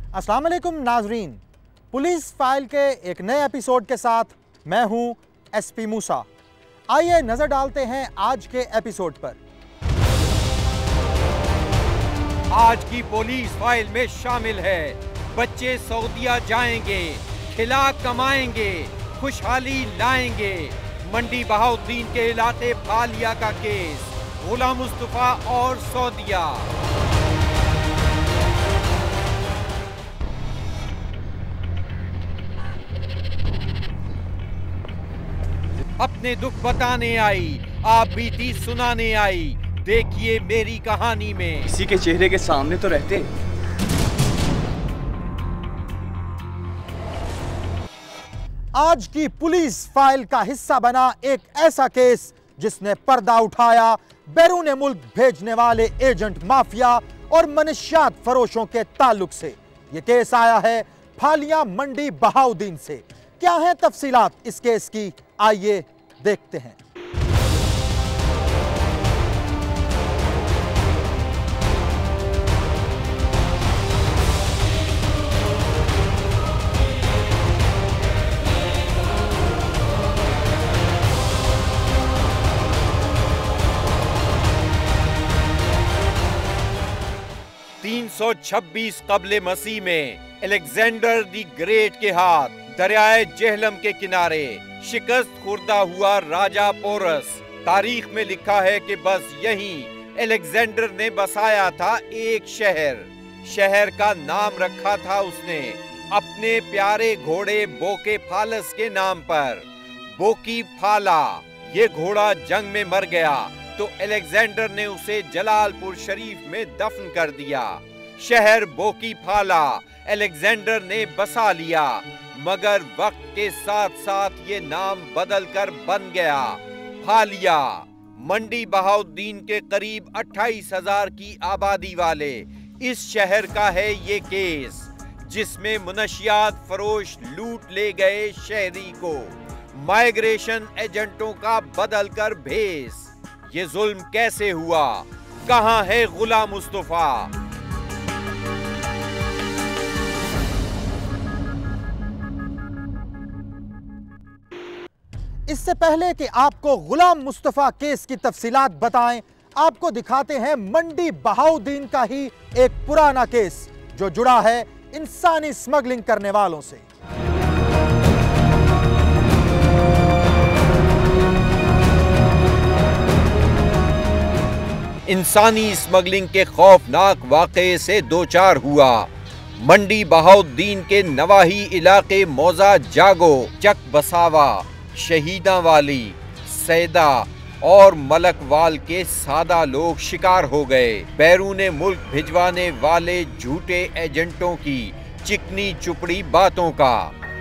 अस्सलाम वालेकुम नाजरीन, पुलिस फाइल के एक नए एपिसोड के साथ मैं हूं एसपी मूसा। आइए नजर डालते हैं आज के एपिसोड पर। आज की पुलिस फाइल में शामिल है बच्चे सऊदीया जाएंगे, खिला कमाएंगे, खुशहाली लाएंगे। मंडी बहाउद्दीन के इलाके फालिया का केस, गुलाम मुस्तफा और सऊदीया। अपने दुख बताने आई, आप बीती सुनाने आई। देखिए मेरी कहानी में। किसी के चेहरे के सामने तो रहते। आज की पुलिस फाइल का हिस्सा बना एक ऐसा केस जिसने पर्दा उठाया बैरून मुल्क भेजने वाले एजेंट माफिया और मनशियात फरोशों के ताल्लुक से। यह केस आया है फालिया मंडी बहाउद्दीन से। क्या है तफसीलात इस केस की, आइए देखते हैं। 326 कबले मसीह में अलेक्जेंडर द ग्रेट के हाथ दरियाए जेहलम के किनारे शिकस्त खुर्दा हुआ राजा पोरस। तारीख में लिखा है कि बस यहीं अलेक्जेंडर ने बसाया था एक शहर। शहर का नाम रखा था उसने अपने प्यारे घोड़े बोके फालस के नाम पर, बोकी फाला। ये घोड़ा जंग में मर गया तो अलेक्जेंडर ने उसे जलालपुर शरीफ में दफन कर दिया। शहर बोकी फाला अलेक्जेंडर ने बसा लिया, मगर वक्त के साथ साथ ये नाम बदलकर बन गया फालिया। मंडी बहाउद्दीन के करीब 28,000 की आबादी वाले इस शहर का है ये केस, जिसमें मुनशियात फरोश लूट ले गए शहरी को, माइग्रेशन एजेंटों का बदलकर भेस। ये जुल्म कैसे हुआ? कहां है गुलाम मुस्तफा? इससे पहले कि आपको गुलाम मुस्तफा केस की तफसीलात बताएं, आपको दिखाते हैं मंडी बहाउद्दीन का ही एक पुराना केस जो जुड़ा है इंसानी स्मगलिंग करने वालों से। इंसानी स्मगलिंग के खौफनाक वाक़े से दो चार हुआ। मंडी बहाउद्दीन के नवाही इलाके मौजा जागो, चक बसावा, शहीदा वाली, सैदा और मलकवाल के सादा लोग शिकार हो गए बैरून मुल्क भिजवाने वाले झूठे एजेंटों की चिकनी चुपड़ी बातों का।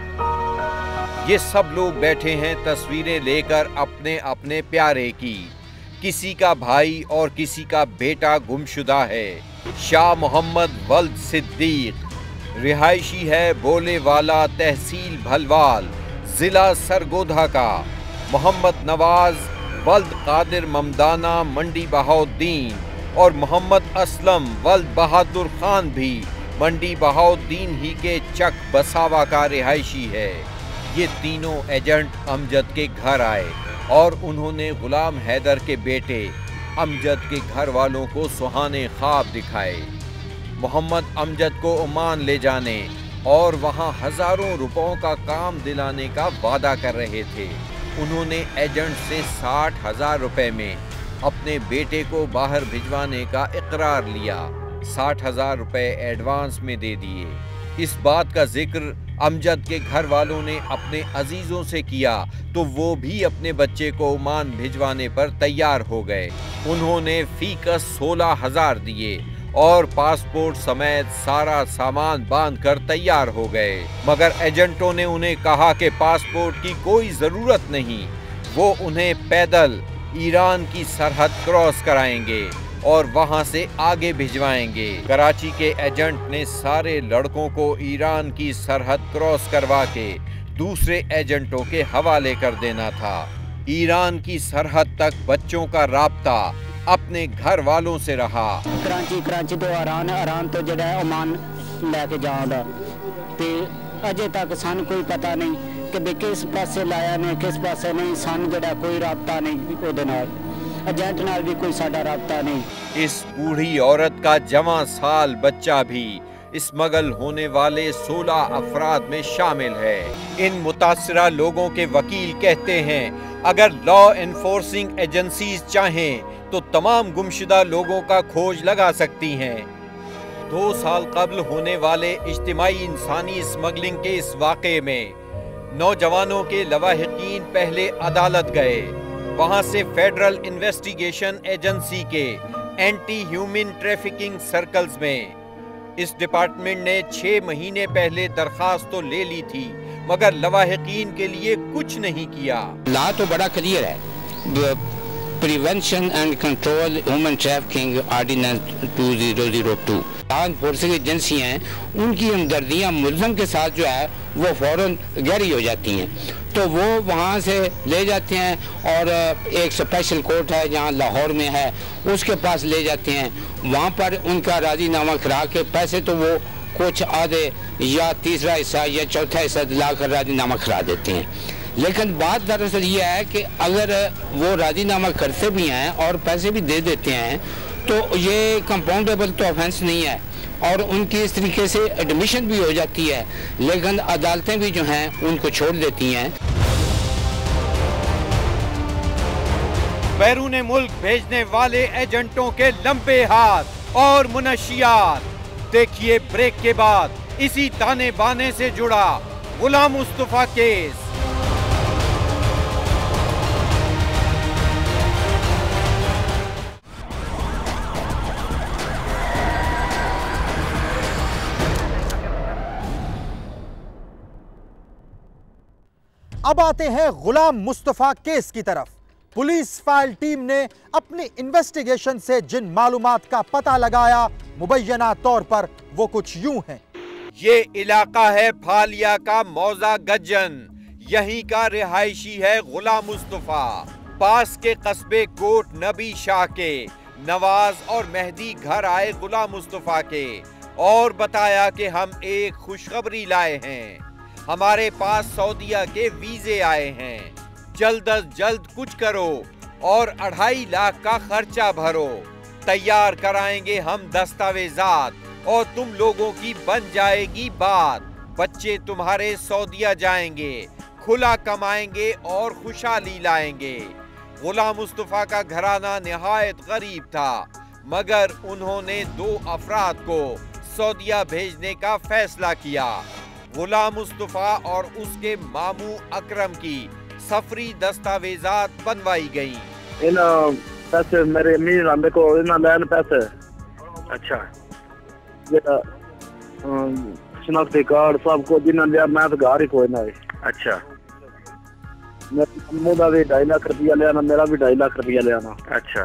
ये सब लोग बैठे हैं तस्वीरें लेकर अपने अपने प्यारे की। किसी का भाई और किसी का बेटा गुमशुदा है। शाह मोहम्मद वल्द सिद्दीक रिहायशी है बोले वाला, तहसील भलवाल, जिला सरगोधा का। मोहम्मद नवाज वल्द कादिर ममदाना मंडी बहाउद्दीन और मोहम्मद असलम वल्द बहादुर खान भी मंडी बहाउद्दीन ही के चक बसावा का रिहायशी है। ये तीनों एजेंट अमजद के घर आए और उन्होंने गुलाम हैदर के बेटे अमजद के घर वालों को सुहाने ख्वाब दिखाए। मोहम्मद अमजद को ओमान ले जाने और वहां हजारों रुपयों का काम दिलाने का वादा कर रहे थे। उन्होंने एजेंट से 60,000 रुपए में अपने बेटे को बाहर भिजवाने का इकरार लिया। 60,000 रुपए एडवांस में दे दिए। इस बात का जिक्र अमजद के घर वालों ने अपने अजीजों से किया तो वो भी अपने बच्चे को ओमान भिजवाने पर तैयार हो गए। उन्होंने फीकस 16,000 दिए और पासपोर्ट समेत सारा सामान बांधकर तैयार हो गए, मगर एजेंटों ने उन्हें कहा कि पासपोर्ट की कोई जरूरत नहीं, वो उन्हें पैदल ईरान की सरहद क्रॉस कराएंगे और वहां से आगे भिजवाएंगे। कराची के एजेंट ने सारे लड़कों को ईरान की सरहद क्रॉस करवा के दूसरे एजेंटों के हवाले कर देना था। ईरान की सरहद तक बच्चों का राब्ता अपने घर वालों से रहा। कराची तो अरान तो जड़ा ओमान लैके जाऊँगा तो अजे तक सानू कोई पता नहीं कि भी किस पासे लाया ने किस पासे नहीं। सानू जड़ा कोई राबता नहीं उहदे नाल, एजेंट नाल भी कोई साडा राबता नहीं। इस बूढ़ी औरत का जवां साल बच्चा भी स्मगल होने वाले 16 अफराद में शामिल है। इन मुतासरा लोगों के वकील कहते हैं अगर लॉ एनफोर्सिंग एजेंसीज चाहें तो तमाम गुमशुदा लोगों का खोज लगा सकती हैं। 2 साल कबल होने वाले इज्तिमाई इंसानी स्मगलिंग के इस वाक़े में नौजवानों के लवाहिकीन पहले अदालत गए। वहां से फेडरल इन्वेस्टिगेशन एजेंसी के एंटी ह्यूमन ट्रैफिकिंग सर्कल्स में इस डिपार्टमेंट ने 6 महीने पहले दरखास्त तो ले ली थी मगर लवाहिकीन के लिए कुछ नहीं किया। लॉ तो बड़ा क्लियर है, prevention and control human trafficking ordinance 2002। Law enforcing agency हैं, उनकी हमदर्दियाँ मुल्ज़म के साथ जो है वो फ़ौरन गहरी हो जाती हैं, तो वो वहाँ से ले जाते हैं और एक स्पेशल कोर्ट है जहाँ लाहौर में है उसके पास ले जाते हैं। वहाँ पर उनका राजीनामा करा के पैसे तो वो कुछ आधे या तीसरा हिस्सा या चौथा हिस्सा दिलाकर राजीनामा करा देते हैं। लेकिन बात दरअसल ये है कि अगर वो राजीनामा करते भी हैं और पैसे भी दे देते हैं तो ये कंपाउंडेबल तो ऑफेंस नहीं है और उनकी इस तरीके से एडमिशन भी हो जाती है, लेकिन अदालतें भी जो हैं उनको छोड़ देती हैं। बैरून मुल्क भेजने वाले एजेंटों के लंबे हाथ और मुनशियात। देखिए ब्रेक के बाद इसी ताने बाने से जुड़ा गुलाम मुस्तफा केस। अब आते हैं गुलाम मुस्तफा केस की तरफ। पुलिस फाइल टीम ने अपनी इन्वेस्टिगेशन से जिन मालूमात का पता लगाया मुबैयना तौर पर वो कुछ यूं हैं। ये इलाका है फालिया का मौजा गज्जन, यहीं का रिहायशी है गुलाम मुस्तफा। पास के कस्बे कोट नबी शाह के नवाज और मेहदी घर आए गुलाम मुस्तफा के और बताया कि हम एक खुशखबरी लाए हैं, हमारे पास सऊदीया के वीजे आए हैं, जल्द अज जल्द कुछ करो और 2.5 लाख का खर्चा भरो, तैयार कराएंगे हम दस्तावेजात और तुम लोगों की बन जाएगी बात। बच्चे तुम्हारे सऊदीया जाएंगे, खुला कमाएंगे और खुशहाली लाएंगे। गुलाम मुस्तफा का घराना निहायत गरीब था मगर उन्होंने 2 अफराद को सऊदीया भेजने का फैसला किया। गुलाम मुस्तफा और उसके मामू अकरम की सफरी दस्तावेजात बनवाई गई। इन पैसे मेरे अमीर आंदे को इन लैन पैसे। अच्छा ये शनाख्ती कार्ड सब को जिन्होंने लिया मैं तो घर ही कोई ना। अच्छा मेरा भी 2.5 लाख रुपया लिया, मेरा भी 2.5 लाख रुपया लिया। अच्छा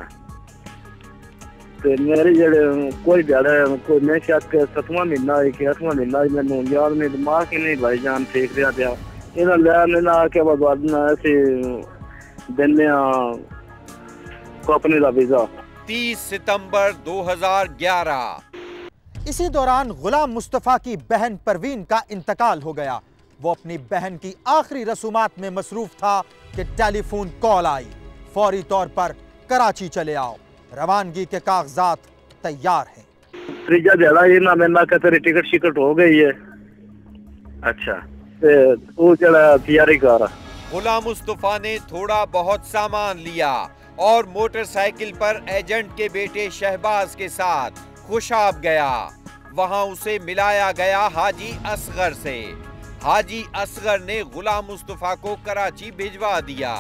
मेरे जेड़े कोई दिहाड़ा कोई मैं शायद 7वां महीना है कि 8वां महीना मैंने याद नहीं, दिमाग ही नहीं भाई जान ठीक रहा था। इन्हें लेना आके बाद ऐसे देने कंपनी का वीजा। 30 सितंबर 2011। इसी दौरान गुलाम मुस्तफा की बहन परवीन का इंतकाल हो गया। वो अपनी बहन की आखिरी रसूमात में मसरूफ था कि टेलीफोन कॉल आई, फौरी तौर पर कराची चले आओ, रवानगी के कागजात तैयार हैं। त्रीजा दिहाड़ा ये ना मैंने कहा तेरी टिकट शिकट हो गई है। अच्छा तू चला तैयारी कर। गुलाम मुस्तफा ने थोड़ा बहुत सामान लिया और मोटरसाइकिल पर एजेंट के बेटे शहबाज के साथ खुशाब गया। वहां उसे मिलाया गया हाजी असगर से। हाजी असगर ने गुलाम मुस्तफा को कराची भिजवा दिया।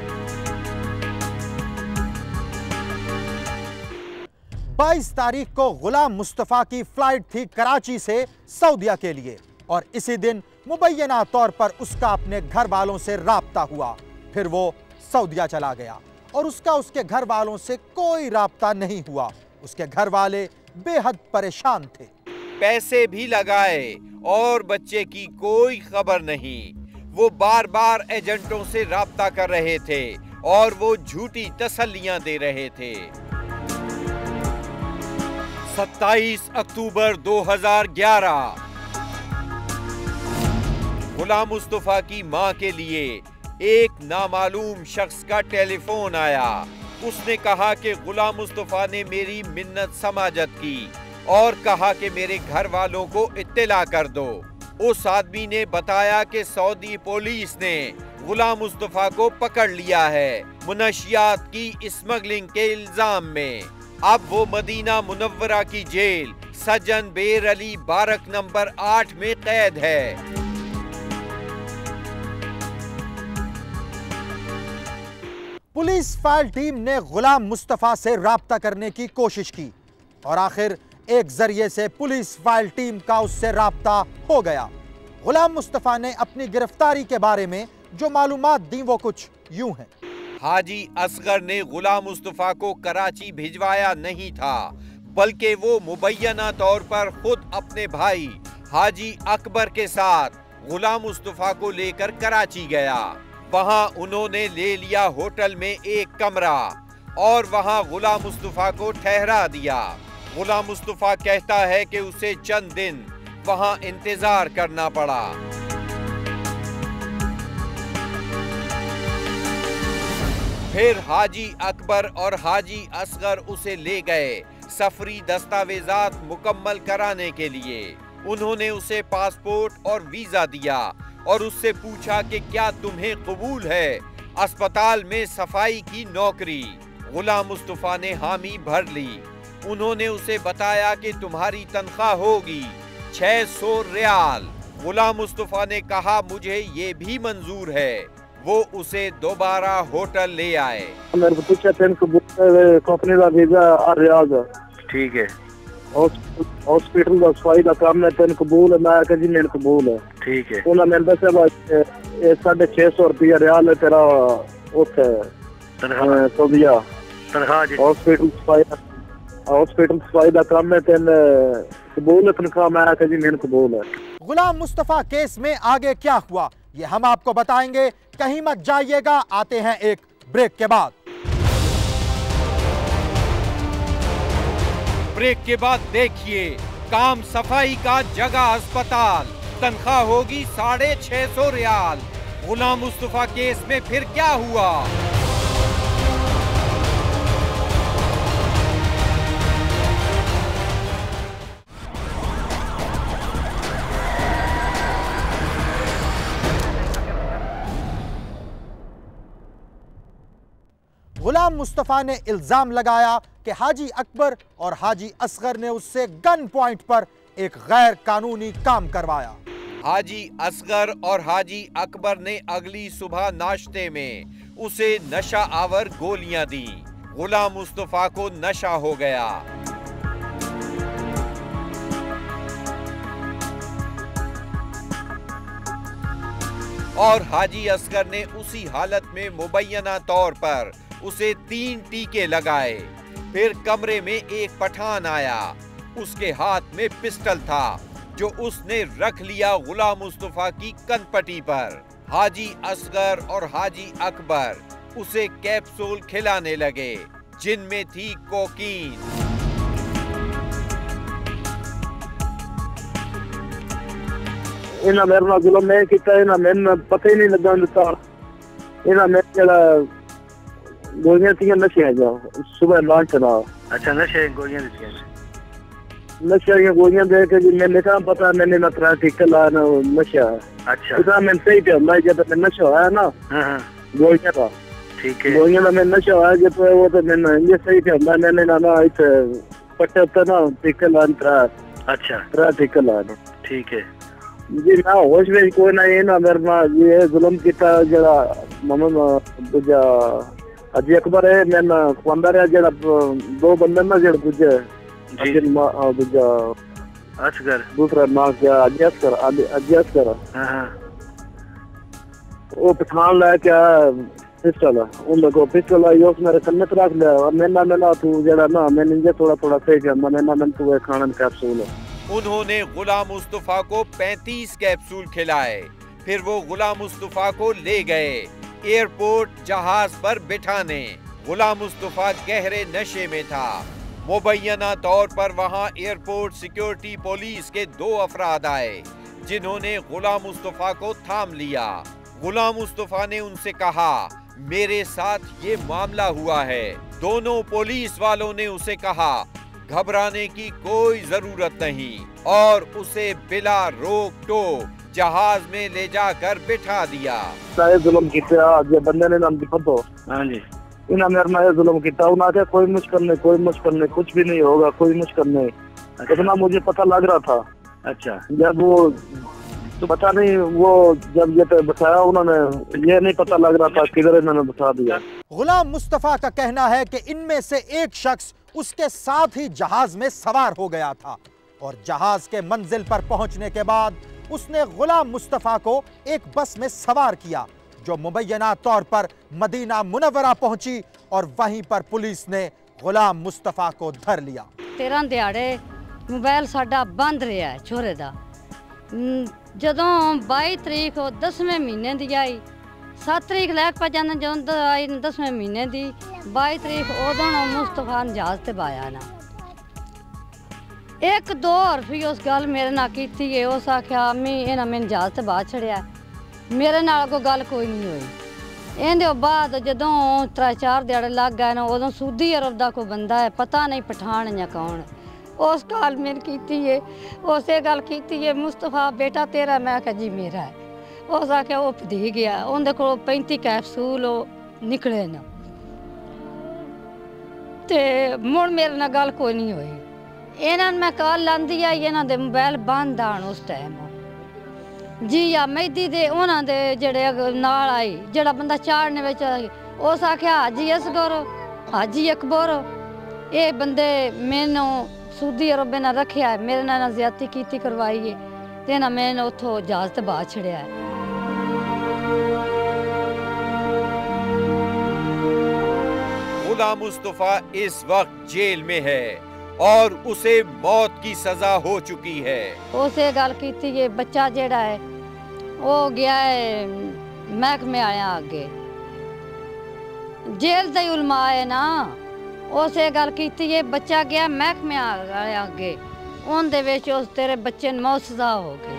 22 तारीख को गुलाम मुस्तफा की फ्लाइट थी कराची से सऊदीया के लिए और इसी दिन मुबैयना तौर पर उसका अपने घर वालों से राब्ता हुआ। फिर वो सऊदीया चला गया और उसके घर वालों से कोई राब्ता नहीं हुआ। उसके घर वाले बेहद परेशान थे, पैसे भी लगाए और बच्चे की कोई खबर नहीं। वो बार बार एजेंटों से राब्ता कर रहे थे और वो झूठी तसल्लियां दे रहे थे। 27 अक्टूबर 2011 गुलाम मुस्तफा की मां के लिए एक नामालूम शख्स का टेलीफोन आया। उसने कहा कि गुलाम मुस्तफा ने मेरी मिन्नत समाजत की और कहा कि मेरे घर वालों को इत्तला कर दो। उस आदमी ने बताया कि सऊदी पुलिस ने गुलाम मुस्तफा को पकड़ लिया है मुनशियात की स्मगलिंग के इल्जाम में। अब वो मदीना मुनव्वरा की जेल सज्जन बेर अली बारक नंबर 8 में कैद है। पुलिस फाइल टीम ने गुलाम मुस्तफा से राब्ता करने की कोशिश की और आखिर एक जरिए से पुलिस फाइल टीम का उससे राब्ता हो गया। गुलाम मुस्तफा ने अपनी गिरफ्तारी के बारे में जो मालूमात दी वो कुछ यूं है। हाजी असगर ने गुलाम मुस्तफा को कराची भिजवाया नहीं था, बल्कि वो मुबैना तौर पर खुद अपने भाई हाजी अकबर के साथ गुलाम मुस्तफा को लेकर कराची गया। वहां उन्होंने ले लिया होटल में एक कमरा और वहां गुलाम मुस्तफा को ठहरा दिया। गुलाम मुस्तफा कहता है कि उसे चंद दिन वहां इंतजार करना पड़ा। फिर हाजी अकबर और हाजी असगर उसे ले गए सफरी दस्तावेजात मुकम्मल कराने के लिए। उन्होंने उसे पासपोर्ट और वीजा दिया और उससे पूछा कि क्या तुम्हें कबूल है अस्पताल में सफाई की नौकरी। गुलाम मुस्तफा ने हामी भर ली। उन्होंने उसे बताया कि तुम्हारी तनख्वाह होगी 600 रियाल। गुलाम मुस्तफा ने कहा मुझे ये भी मंजूर है। वो उसे दोबारा होटल ले आए। मेरे को पूछा कंपनी का वीजा आ रियाल। ठीक है। हॉस्पिटल का सफाई का काम है, तेन कबूल है? मैं आखिर जी मेरे कबूल है। ठीक है। उन्होंने मेरे दसा 650 रुपया रियाल है तेरा उसे तनख्वाह। हॉस्पिटल सफाई का काम है, तेन कबूल है तनख्वाह? मैं आखिर जी मेरे कबूल है। गुलाम मुस्तफा केस में आगे क्या हुआ ये हम आपको बताएंगे। कहीं मत जाइएगा, आते हैं एक ब्रेक के बाद। ब्रेक के बाद देखिए काम सफाई का जगह अस्पताल, तनख्वाह होगी 650 रियाल। गुलाम मुस्तफा केस में फिर क्या हुआ? गुलाम मुस्तफा ने इल्जाम लगाया कि हाजी अकबर और हाजी असगर ने उससे गन पॉइंट पर एक गैर कानूनी काम करवाया। हाजी असगर और हाजी अकबर ने अगली सुबह नाश्ते में उसे नशा आवर गोलियां दी। गुलाम मुस्तफा को नशा हो गया। और हाजी असगर ने उसी हालत में मुबैना तौर पर उसे 3 टीके लगाए। फिर कमरे में एक पठान आया। उसके हाथ में पिस्टल था जो उसने रख लिया गुलाम मुस्तफा की कनपटी पर। हाजी असगर और हाजी अकबर उसे कैप्सूल खिलाने लगे जिनमें थी कोकीन। इन्हें मेरे नाल जुल्म नहीं किया, इन्हें मैंने पता ही नहीं लगा दिता। इन्हें मेरे जड़ा गोलियां थी नशे जो सुबह लंच ना। अच्छा, नशे गोलियां दी? नशे की गोलियां दे के जी मैंने कहा पता मैंने ना तरह टीके लाया ना नशा। अच्छा। इतना मैंने सही पे मैं जब मैं नशा आया ना गोलियां का। ठीक है। गोलियां में नशा आया जब वो तो मैंने ये सही पे मैंने ना इसे पट्टे पे ना टीके लाया तरह। अच्छा। तरह टीके लाया। ठीक है जी। ना होश में कोई ना ये ना मेरे ना ये जुल्म किया जरा मोहम्मद दूजा हाजी अकबर है। मैंने खुआंदा रहा जरा 2 बंदे ना जरा दूजे दूजा असगर दूसरा नाम क्या हाजी असगर। वो पठान लाया क्या पिस्टल उन लोगों पिस्टल आई उस मेरे कन्ने पे रख लिया और मैंने तू जरा ना मैंने थोड़ा थोड़ा सही किया मैंने तू खाना कैप्सूल। उन्होंने गुलाम मुस्तफा को 35 कैप्सूल खिलाए। फिर वो गुलाम मुस्तफा को ले गए एयरपोर्ट जहाज पर बिठाने। गुलाम मुस्तफा गहरे नशे में था। मुबैना तौर पर वहां एयरपोर्ट सिक्योरिटी पुलिस के 2 अफराद आए जिन्होंने गुलाम मुस्तफा को थाम लिया। गुलाम मुस्तफा ने उनसे कहा, मेरे साथ ये मामला हुआ है। दोनों पुलिस वालों ने उसे कहा, घबराने की कोई जरूरत नहीं, और उसे बिला रोक टोक जहाज में ले जाकर बिठा दिया। जुल्म किया जो बंदे ने नाम दिपतो, हाँ जी, इन्हें मेरे में जुल्म किया। उन्हें कोई मुश्किल नहीं, कोई मुश्किल नहीं, कुछ भी नहीं होगा, कोई मुश्किल नहीं। इतना मुझे पता लग रहा था। अच्छा, जब वो तो पता नहीं, वो जब ये बताया उन्होंने, ये नहीं पता लग रहा था किधर इन्होंने बता दिया। गुलाम मुस्तफा का कहना है कि इनमें से एक शख्स उसके साथ ही जहाज में सवार हो गया था और जहाज के मंजिल पर पहुंचने के बाद उसने गुलाम मुस्तफा को एक बस में सवार किया जो मुबैना तौर पर मदीना मुनव्वरा पहुंची और वहीं पर पुलिस ने गुलाम मुस्तफा को धर लिया। 13 ਦਿਹਾੜੇ मोबाइल साडा बंद रहा है छोरे दा। जदों 22 तरीक 10वें महीने दी आई, 7 तरीक लैक पा जाने जो आई 10वें महीने दी, 22 तरीक उदों मुस्तफा जहाज ते पाया ना। 1-2 हरफी उस गल मेरे नाल कीती है। उस आख्या अम्मी इन्हां मैनूं जहाज ते बाहर छड़िया, मेरे नाल कोई गल कोई नहीं हुई। इहदे बाद जदों 3-4 ਦਿਹਾੜੇ लग गए ना, उदों सूदी अरब दा कोई बंदा है, पता नहीं पठान या कौन, उस गल मेरी कीती है। उसे गल कीती है, मुस्तफा बेटा तेरा? मैं कहा जी मेरा है। उस आख्या वो पधी गया, उनके को 35 कैप्सूल निकले ना, ते मुड़ मेरे नाल गल कोई नहीं हुई। इन्हां मैं कल लांदी आई, इन्हां दे मोबाइल बंद आन उस टाइम जी या मेहदी दे उन्हां दे जेड़े नाल आई, जेड़ा बंदा चाड़ने विच उस आख्या हाजी असगर, हाजी अकबर, ये बंदे मैनू सूदी अरब ने रखिया है, मेरे नाल ज्यादती कीती करवाई है, ते ना मैंने उथों जहाज ते बाहर छड़िया है। गुलाम मुस्तफा इस वक्त जेल में है और उसे मौत की सजा हो चुकी है। उसे गल कीती है, बच्चा जेड़ा है वो गया है महकमे आया आगे, जेल दे उलमा है ना। उसे गल कीती है, बच्चा गया महकमे आया आगे, उनदे विच उस तेरे बच्चे नूं मौत सजा हो गई।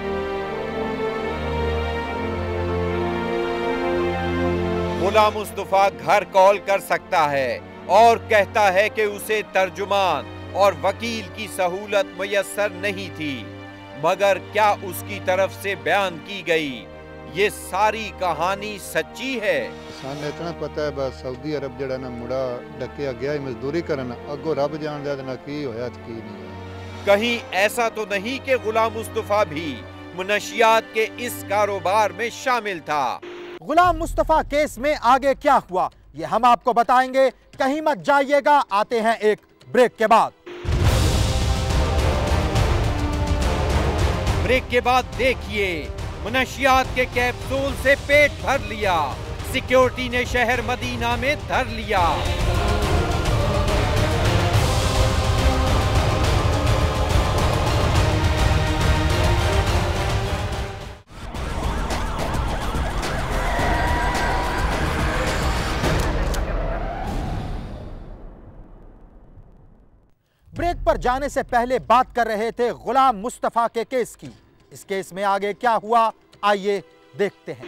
गुलाम मुस्तफा घर कॉल कर सकता है और कहता है कि उसे तर्जुमान और वकील की सहूलत मुयस्सर नहीं थी, मगर क्या उसकी तरफ से बयान की गई ये सारी कहानी सच्ची है? सानू इतना पता है बस सऊदी अरब जड़ा ना मुड़ा डकिया गया मजदूरी करन, अगो रब जानदा ना की होया की नहीं। कहीं ऐसा तो नहीं कि गुलाम मुस्तफा भी मुनशियात के इस कारोबार में शामिल था? गुलाम मुस्तफा केस में आगे क्या हुआ ये हम आपको बताएंगे, कहीं मत जाइएगा। आते हैं एक ब्रेक के बाद। ब्रेक के बाद देखिए, मुनशियात के कैप्सूल से पेट भर लिया, सिक्योरिटी ने शहर मदीना में धर लिया। ब्रेक पर जाने से पहले बात कर रहे थे गुलाम मुस्तफा के केस की। इस केस में आगे क्या हुआ आइए देखते हैं।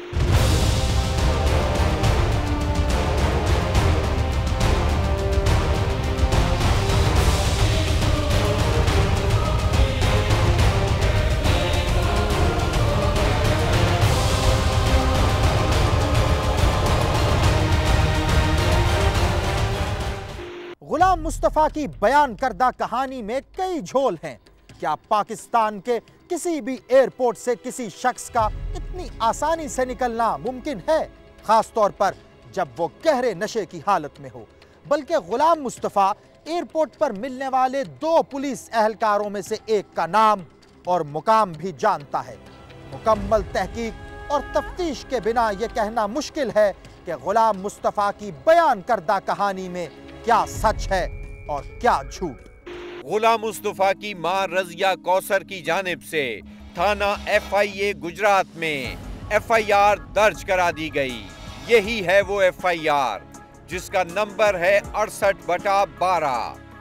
गुलाम मुस्तफा की बयान करदा कहानी में कई झोल हैं। क्या पाकिस्तान के किसी भी एयरपोर्ट से किसी शख्स का इतनी आसानी से निकलना मुमकिन है, खास तौर पर जब वो गहरे नशे की हालत में हो? बल्कि गुलाम मुस्तफा एयरपोर्ट पर मिलने वाले 2 पुलिस एहलकारों में से एक का नाम और मुकाम भी जानता है। मुकम्मल तहकीक और तफ्तीश के बिना यह कहना मुश्किल है कि गुलाम मुस्तफा की बयान करदा कहानी में क्या सच है और क्या झूठ। गुलाम मुस्तफा की मां रजिया कौसर की जानिब से थाना FIA गुजरात में FIR दर्ज करा दी गई। यही है वो FIR जिसका नंबर है 68/12।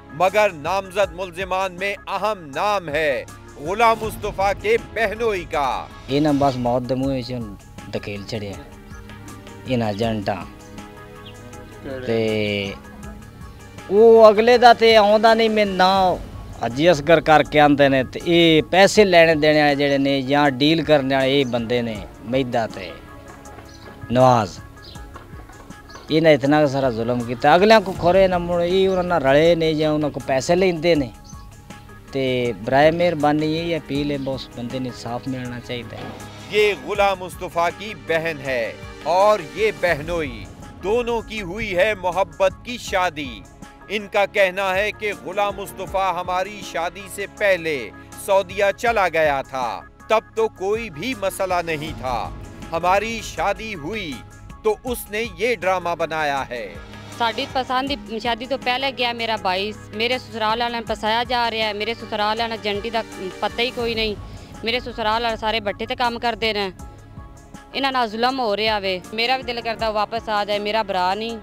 मगर नामजद मुल्जिमान में अहम नाम है गुलाम मुस्तफा के बहनोई का। इन्हां बस मौत दे मुंह च धकेल छड़िया इन्हां एजेंटां ते वो अगले दा ते आउंदा नहीं। मैं ना हाजी असगर करके आंदे ने ते ये पैसे लेने देने वाले जेड़े ने या डील करने वाले ये बंदे ने मैदा ते नवाज इन्हें इतना सारा जुल्म किया। अगलियां को खोरे न मुड़ ये उन्होंने रले ने या उनको पैसे लेंदे ने ते बराए मेहरबानी ये अपील है उस बंदे ने इंसाफ मिलना चाहिए। ये गुलाम मुस्तफा की बहन है और ये बहनोई, दोनों की हुई है मोहब्बत की शादी। इनका कहना है कि गुलाम मुस्तफा हमारी शादी से पहले सऊदीया चला गया था, तब तो कोई भी मसला नहीं था। हमारी शादी हुई तो उसने ये ड्रामा बनाया है। साड़ी पसंद दी शादी तो पहले गया मेरा भाई, मेरे ससुराल वाले फसाया जा रहा है। मेरे ससुराल वाले जंटी का पता ही कोई नहीं। मेरे ससुराल वाले सारे भट्टे ते काम करते हैं। इन्हां नाल जुल्म हो रहा वे। मेरा भी दिल करता वापस आ जाए, मेरा भरा नहीं।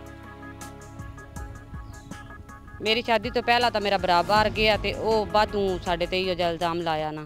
मेरी शादी तो पहला तो मेरा भरा बाहर गया ते ओ बादू साडे ते ही इल्जाम लाया ना।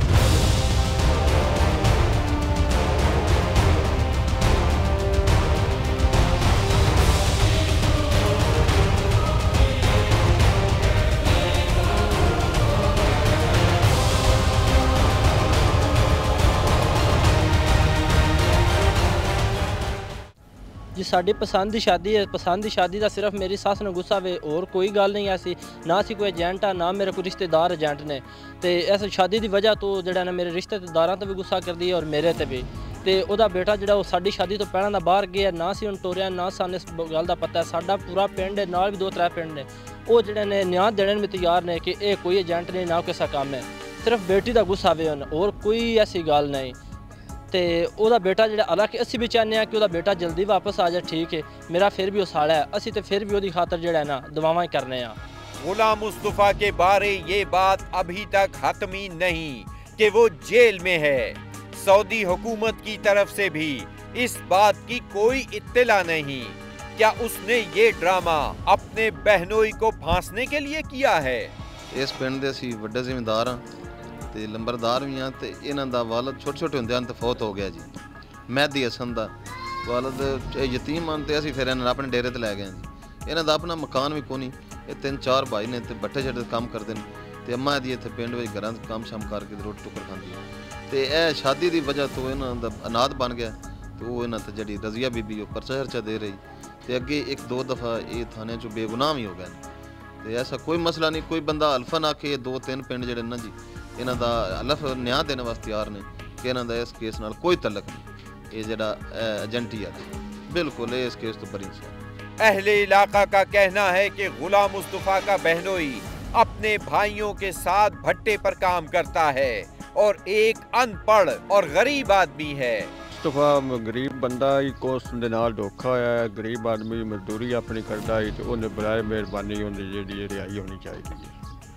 जी साड़ी पसंद की शादी है। पसंद की शादी का सिर्फ मेरी सस ने गुस्सा वे और कोई गल नहीं ऐसी। ना सी कोई एजेंट आ ना मेरे कोई रिश्तेदार एजेंट ने। तो इस शादी की वजह तो जो ना मेरे रिश्तेदारों तो भी गुस्सा कर दी और मेरे ते भी। तो वह बेटा जो साड़ी शादी तो पहला का बाहर गया, ना सी उन टोरिया ना सानू इस गल का पता है। साडा पूरा पिंड है, नाल भी 2-3 पिंड ने, वो जोड़े ने न्याय देने में तैयार ने कि यह कोई एजेंट नहीं ना किसा काम है। सिर्फ बेटी का गुस्सा वे और कोई ऐसी गल नहीं। तो वह बेटा जो हालांकि असी भी चाहते हैं कि वह बेटा जल्दी वापस आ जाए, ठीक है। मेरा फिर भी वो साड़ा है, असी तो फिर भी वो खातर जो है ना दुआवां करने। गुलाम मुस्तफा के बारे ये बात अभी तक हतमी नहीं कि वो जेल में है। सऊदी हुकूमत की तरफ से भी इस बात की कोई इत्तला नहीं। क्या उसने ये ड्रामा अपने बहनोई को फांसने के लिए किया है? इस पिंड दे असीं वड्डे जिम्मेदार हाँ ते लंबरदार भी हाँ। तो इन्हां दा वालद छोटे होंदे तो फौत हो गया जी। महदी हसन दा वालद यतीम हाँ। तो असीं फिर इन्हां अपने डेरे ते लै गए जी। इन्हां दा अपना मकान भी कोनी। ये 3-4 भाई ने ते बट्ठे छट्टे काम करते हैं। तो अम्मा दी इत्थे पिंड विच घरां काम शाम करके रोटी टुकर खांदी है। तो यह शादी की वजह तो इन्हां दा अनाथ बन गया। तो वो इन्हां ते जिहड़ी रज़िया बीबी वो परचा चर्चा दे रही। तो अगे 1-2 दफ़ा ये थाने चो बेगुनाह ही हो गए। तो ऐसा कोई मसला नहीं। कोई बंदा अल्फा ना के 2-3 पिंड जिहड़े ना जी इन्हां दा अलफ न्याय देने वास्ते तैयार ने कि इन्हां दा इस केस नाल कोई तल्लक नहीं। ये जिहड़ा एजेंटी है बिल्कुल इस केस तो बरी सा। अहले इलाका का कहना है कि गुलाम मुस्तफा का बहनोई अपने भाइयों के साथ भट्टे पर काम करता है और एक अनपढ़ और गरीब आदमी है। मुस्तफा गरीब बंदा ही कोस दे नाल धोखा होया है। गरीब आदमी मजदूरी अपनी करता है तो उन्हें बराए मेहरबानी उन्हें जिहड़ी रिहाई होनी चाहिए।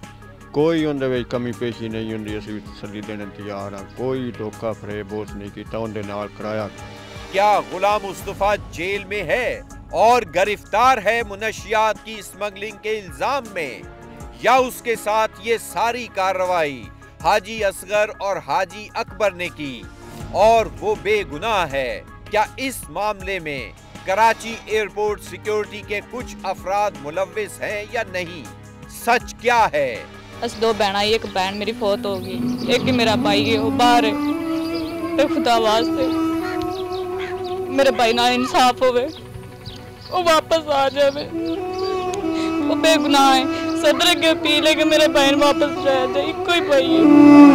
कोई उन्हें विच कमी पेशी नहीं होंदी। असीं तसल्ली देने तैयार हाँ। कोई धोखा फरेब बोस नहीं किया उन्हें नाल कराया। क्या गुलाम मुस्तफा जेल में है और गिरफ्तार है मुनशियात की स्मगलिंग के इल्जाम में, या उसके साथ ये सारी कार्रवाई हाजी असगर और हाजी अकबर ने की और वो बेगुनाह है? क्या इस मामले में कराची एयरपोर्ट सिक्योरिटी के कुछ अफराद मुलव्विस हैं या नहीं? सच क्या है? अस 2 बहना, एक बहन मेरी फौत हो गई, एक ही मेरा भाई है वो बाहर है। खुदा वास्ते मेरे भाई ना इंसाफ होवे, वो वापस आ जावे। वो बेगुनाह है। सदर के अपील है कि मेरे भाई वापस रह जाए। एक ही भाई है।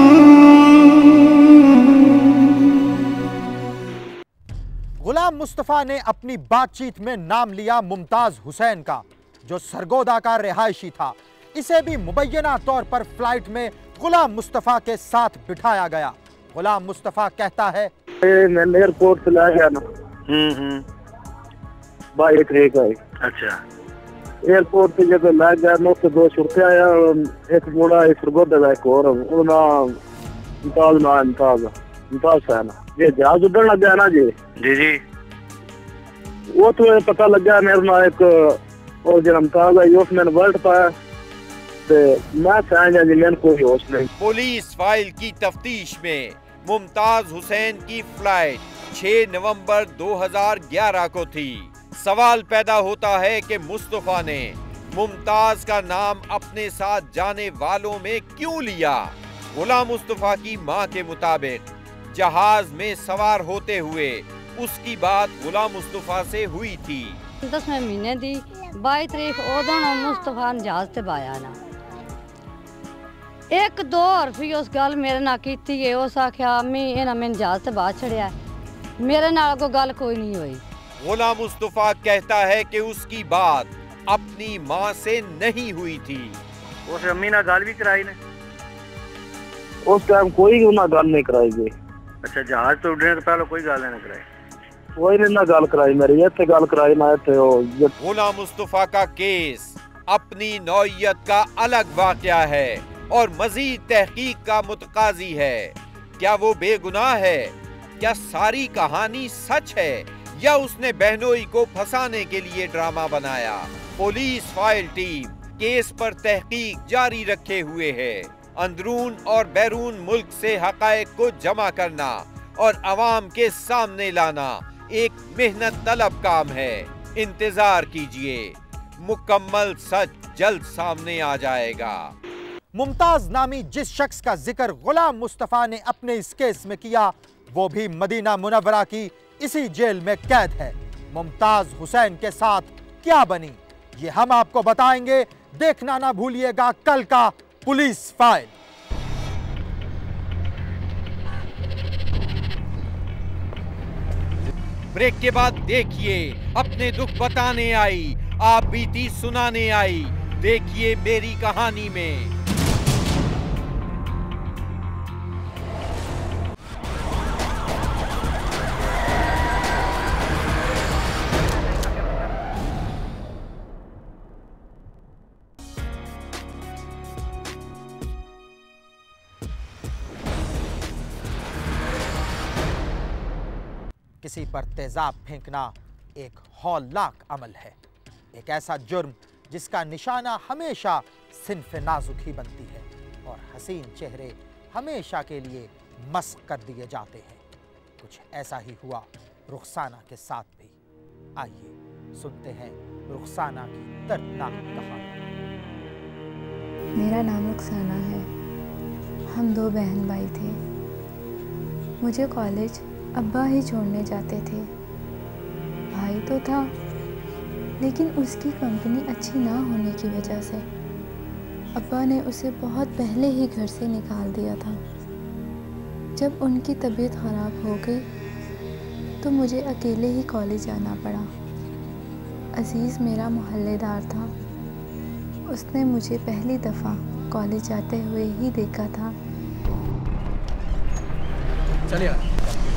गुलाम मुस्तफा ने अपनी बातचीत में नाम लिया मुमताज हुसैन का, जो सरगोदा का रिहायशी था। इसे भी मुबैना तौर पर फ्लाइट में गुलाम मुस्तफा के साथ बिठाया गया। गुलाम मुस्तफा कहता है, मैं एयरपोर्ट से ला गया ना। भाई एक है। अच्छा। एयरपोर्ट से जब ला गया ना तो 2 छुट्टे आया। एक मुड़ा एक सरगोदा का एक और उन्होंना मुमताज है ना। ये जहाज उड़न लग गया ना जी। जी। वो तो पता लग गया मेरे ना एक और जो मुमताज है उसने वर्ल्ड पाया ते मैं समझा जी मैंने कोई होश नहीं। पुलिस फाइल की तफ्तीश में मुमताज हुसैन की फ्लाइट 6 नवंबर 2011 को थी। सवाल पैदा होता है कि मुस्तफा ने मुमताज का नाम अपने साथ जाने वालों में क्यों लिया। गुलाम मुस्तफा की मां के मुताबिक जहाज में सवार होते हुए उसकी बात गुलाम मुस्तफा से हुई थी। 10वें महीने दी 22 तरीक उदों मुस्तफा ने जहाज ते पाया ना एक दो हरफी उस गल मेरे नाल कीती है। उस आख्या अम्मी इन्हां मैनूं जहाज ते बाहर छड़िया, मेरे नाल कोई गल कोई नहीं हुई। गुलाम मुस्तफा कहता है कि उसकी बात अपनी मां से नहीं हुई थी। उस अम्मी नाल गल भी कराई ने? उस टाइम कोई उन्हें गल नहीं कराई जी। अच्छा, जहाज तो उड़ने से पहले कोई गल नहीं कराई? कोई नहीं ना गल कराई, मेरी इत्थे गल कराई ना इत्थे। गुलाम मुस्तफा का केस अपनी नौइयत का अलग वाकया है और मजीद तहकीक का मुतकाजी है। क्या वो बेगुनाह है? क्या सारी कहानी सच है या उसने बहनोई को फंसाने के लिए ड्रामा बनाया? पुलिस फाइल टीम केस पर तहकीक जारी रखे हुए है। अंदरून और बैरून मुल्क से हकायक को जमा करना और अवाम के सामने लाना एक मेहनत तलब काम है। इंतजार कीजिए, मुकम्मल सच जल्द सामने आ जाएगा। मुमताज नामी जिस शख्स का जिक्र गुलाम मुस्तफा ने अपने इस केस में किया वो भी मदीना मुनव्वरा की इसी जेल में कैद है। मुमताज हुसैन के साथ क्या बनी ये हम आपको बताएंगे। देखना ना भूलिएगा कल का पुलिस फाइल। ब्रेक के बाद देखिए अपने दुख बताने आई, आप बीती सुनाने आई। देखिए मेरी कहानी में। किसी पर तेजाब फेंकना एक हौलनाक अमल है, एक ऐसा जुर्म जिसका निशाना हमेशा सिन्फ नाजुक ही बनती है और हसीन चेहरे हमेशा के लिए मस्क कर दिए जाते हैं। कुछ ऐसा ही हुआ रुखसाना के साथ भी। आइए सुनते हैं रुखसाना की दर्दनाक कहानी। मेरा नाम रुखसाना है। हम 2 बहन भाई थे। मुझे कॉलेज अब्बा ही छोड़ने जाते थे। भाई तो था लेकिन उसकी कंपनी अच्छी ना होने की वजह से अब्बा ने उसे बहुत पहले ही घर से निकाल दिया था। जब उनकी तबीयत ख़राब हो गई तो मुझे अकेले ही कॉलेज जाना पड़ा। अजीज़ मेरा मोहल्लेदार था। उसने मुझे पहली दफ़ा कॉलेज जाते हुए ही देखा था। चलिए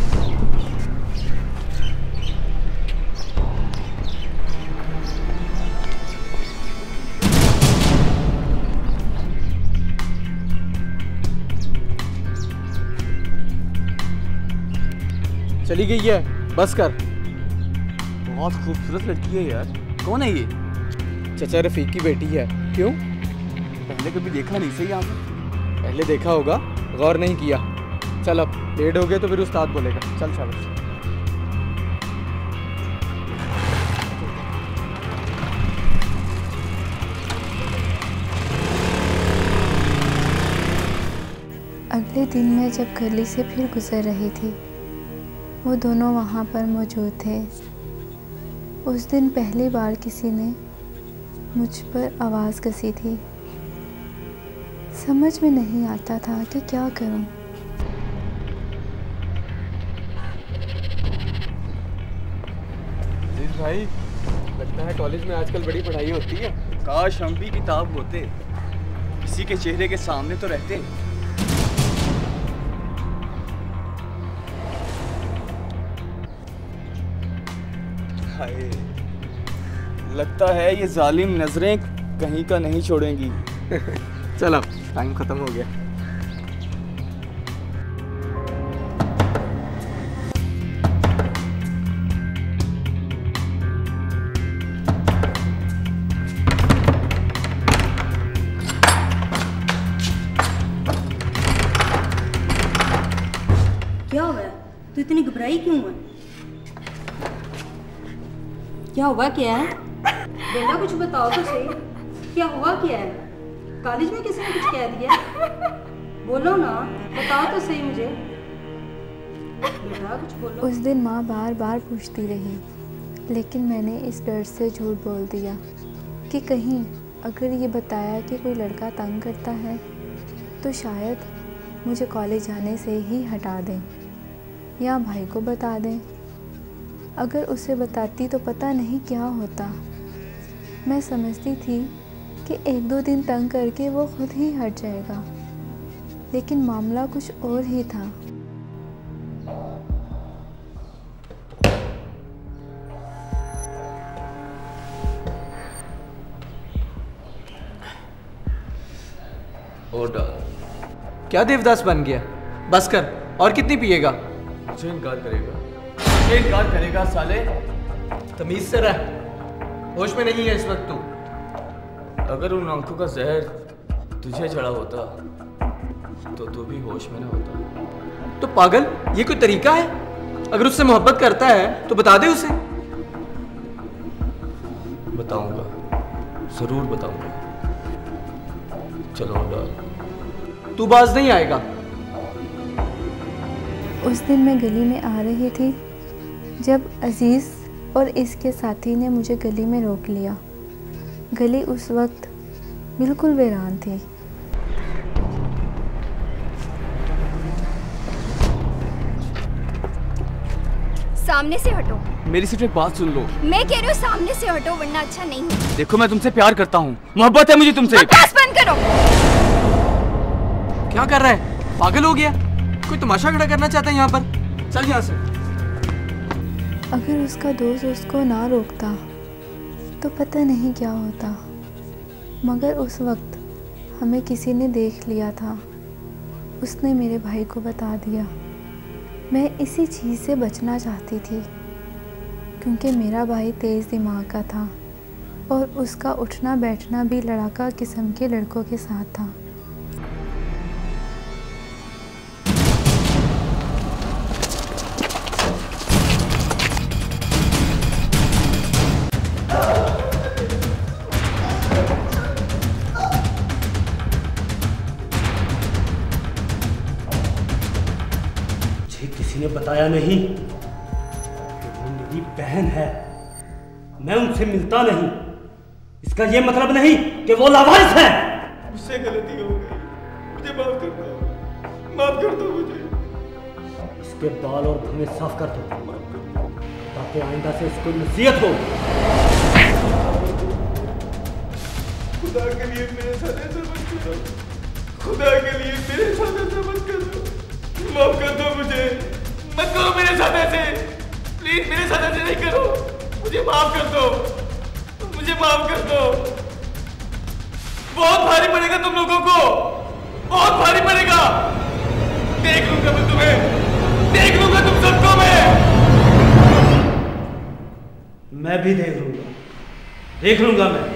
चली गई है, बस कर। बहुत खूबसूरत लड़की है यार। कौन है ये? चचा रफीक की बेटी है। क्यों? पहले कभी देखा नहीं सही यहाँ पे। पहले देखा होगा, गौर नहीं किया। चल अब लेट हो गए तो फिर उस्ताद बोलेगा। चल शाबाश। अगले दिन मैं जब गली से फिर गुजर रही थी वो दोनों वहाँ पर मौजूद थे। उस दिन पहली बार किसी ने मुझ पर आवाज़ कसी थी। समझ में नहीं आता था कि क्या करूं। अजीज भाई, लगता है कॉलेज में आजकल बड़ी पढ़ाई होती है। काश हम भी किताब होते, किसी के चेहरे के सामने तो रहते। हाय, लगता है ये जालिम नजरें कहीं का नहीं छोड़ेंगी। चलो टाइम खत्म हो गया। तू इतनी घबराई क्यों है? क्या हुआ क्या है? बेटा कुछ बताओ तो सही, क्या हुआ क्या है? कॉलेज में किसी ने कुछ कह दिया? बोलो ना, बताओ तो सही मुझे। बेटा कुछ बोलो। उस दिन माँ बार बार पूछती रही, लेकिन मैंने इस डर से झूठ बोल दिया कि कहीं अगर ये बताया कि कोई लड़का तंग करता है तो शायद मुझे कॉलेज जाने से ही हटा दें या भाई को बता दें। अगर उसे बताती तो पता नहीं क्या होता। मैं समझती थी कि 1-2 दिन तंग करके वो खुद ही हट जाएगा, लेकिन मामला कुछ और ही था। क्या देवदास बन गया? बस कर, और कितनी पिएगा? मुझे इनकार करेगा साले। तमीज से रह, होश में नहीं है इस वक्त तू। अगर उन आंखों का जहर तुझे चढ़ा होता तो तू भी होश में ना होता। तो पागल, ये कोई तरीका है? अगर उससे मोहब्बत करता है तो बता दे उसे। बताऊंगा, जरूर बताऊंगा। चलो डाल। तू बाज नहीं आएगा। उस दिन मैं गली में आ रही थी जब अजीज़ और इसके साथी ने मुझे गली में रोक लिया। गली उस वक्त बिल्कुल वीरान थी। सामने से हटो। मेरी सिर्फ एक बात सुन लो। मैं कह रही हूँ सामने से हटो वरना अच्छा नहीं है। देखो मैं तुमसे प्यार करता हूँ, मोहब्बत है मुझे तुमसे। बकवास बंद करो। क्या कर रहा है? पागल हो गया? कोई तमाशा खड़ा करना चाहता है यहाँ पर? चल यहाँ से। अगर उसका दोस्त उसको ना रोकता तो पता नहीं क्या होता, मगर उस वक्त हमें किसी ने देख लिया था। उसने मेरे भाई को बता दिया। मैं इसी चीज़ से बचना चाहती थी क्योंकि मेरा भाई तेज़ दिमाग का था और उसका उठना बैठना भी लड़ाका किस्म के लड़कों के साथ था। किसी ने बताया नहीं कि वो मेरी बहन है। मैं उनसे मिलता नहीं, इसका ये मतलब नहीं कि वो लावारिस है। मुझसे गलती हो गई, मुझे माफ कर दो, माफ कर दो मुझे। इसके बाल और भुएं साफ कर दो ताकि आइंदा से इसको नसीहत हो। खुदा के लिए मेरे साथ ऐसा मत करो, खुदा के लिए मेरे साथ ऐसा मत करो, माफ कर दो मुझे, मत करो मेरे साथ ऐसे, प्लीज मेरे साथ ऐसे नहीं करो, मुझे माफ कर दो, मुझे माफ कर दो। बहुत भारी पड़ेगा तुम लोगों को, बहुत भारी पड़ेगा। देख लूंगा मैं तुम्हें, देख लूंगा तुम सबको मैं भी देख लूंगा मैं।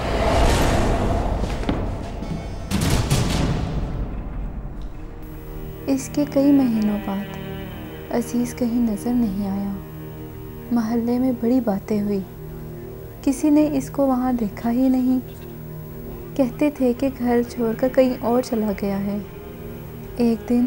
इसके कई महीनों बाद अजीज़ कहीं नज़र नहीं आया। महल्ले में बड़ी बातें हुई, किसी ने इसको वहाँ देखा ही नहीं। कहते थे कि घर छोड़कर कहीं और चला गया है। एक दिन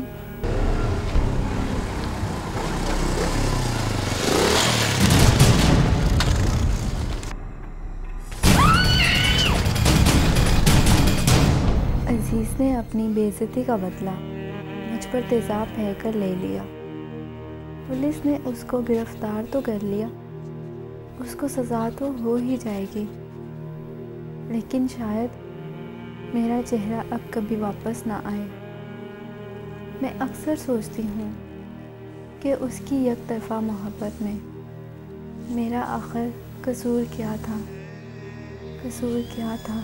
अजीज़ ने अपनी बेइज्जती का बदला मुझ पर तेज़ाब बहकर ले लिया। पुलिस ने उसको गिरफ्तार तो कर लिया, उसको सज़ा तो हो ही जाएगी, लेकिन शायद मेरा चेहरा अब कभी वापस ना आए। मैं अक्सर सोचती हूँ कि उसकी एक तरफ़ा मोहब्बत में मेरा आखिर कसूर क्या था, कसूर क्या था।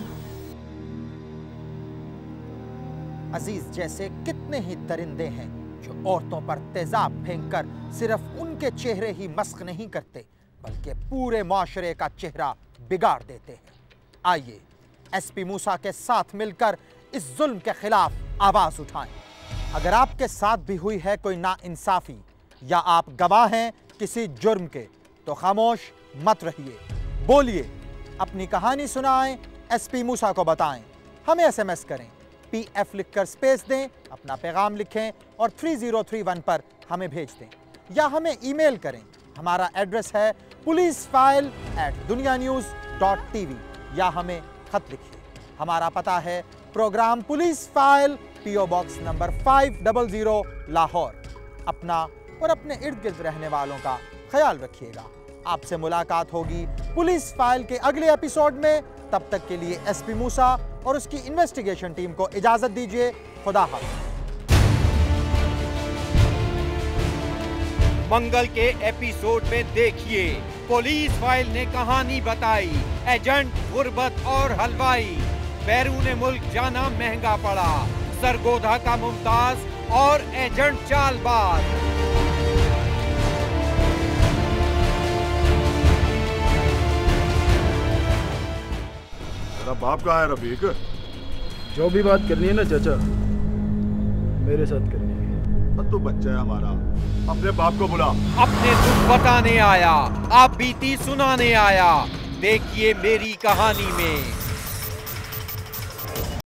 अजीज जैसे कितने ही दरिंदे हैं जो औरतों पर तेजाब फेंककर सिर्फ उनके चेहरे ही मस्ख नहीं करते बल्कि पूरे माशरे का चेहरा बिगाड़ देते हैं। आइए एसपी मूसा के साथ मिलकर इस जुल्म के खिलाफ आवाज उठाएं। अगर आपके साथ भी हुई है कोई नाइंसाफी या आप गवाह हैं किसी जुर्म के, तो खामोश मत रहिए, बोलिए, अपनी कहानी सुनाएं, एसपी मूसा को बताएं, हमें एसएमएस करें, PF लिखकर स्पेस दें, अपना पैगाम लिखें और 3031 पर हमें भेज दें, या हमें ईमेल करें। हमारा एड्रेस है policeFile@dunianews.tv, या हमें खत लिखिए। हमारा पता है program police file, PO box number 500 Lahore. अपना और अपने इर्द गिर्द रहने वालों का ख्याल रखिएगा। आपसे मुलाकात होगी पुलिस फाइल के अगले एपिसोड में। तब तक के लिए एसपी मूसा और उसकी इन्वेस्टिगेशन टीम को इजाजत दीजिए। खुदा हाफ़िज़। मंगल के एपिसोड में देखिए, पुलिस फाइल ने कहानी बताई, एजेंट गुर्बत और हलवाई, बैरून मुल्क जाना महंगा पड़ा, सरगोधा का मुमताज और एजेंट चालबाज। तेरा बाप कहाँ है रफीक? जो भी बात करनी है ना चाचा, मेरे साथ करनी है। तू बच्चा है हमारा, अपने बाप को बुला। अपने दुख बताने आया, आप बीती सुनाने आया। देखिए मेरी कहानी में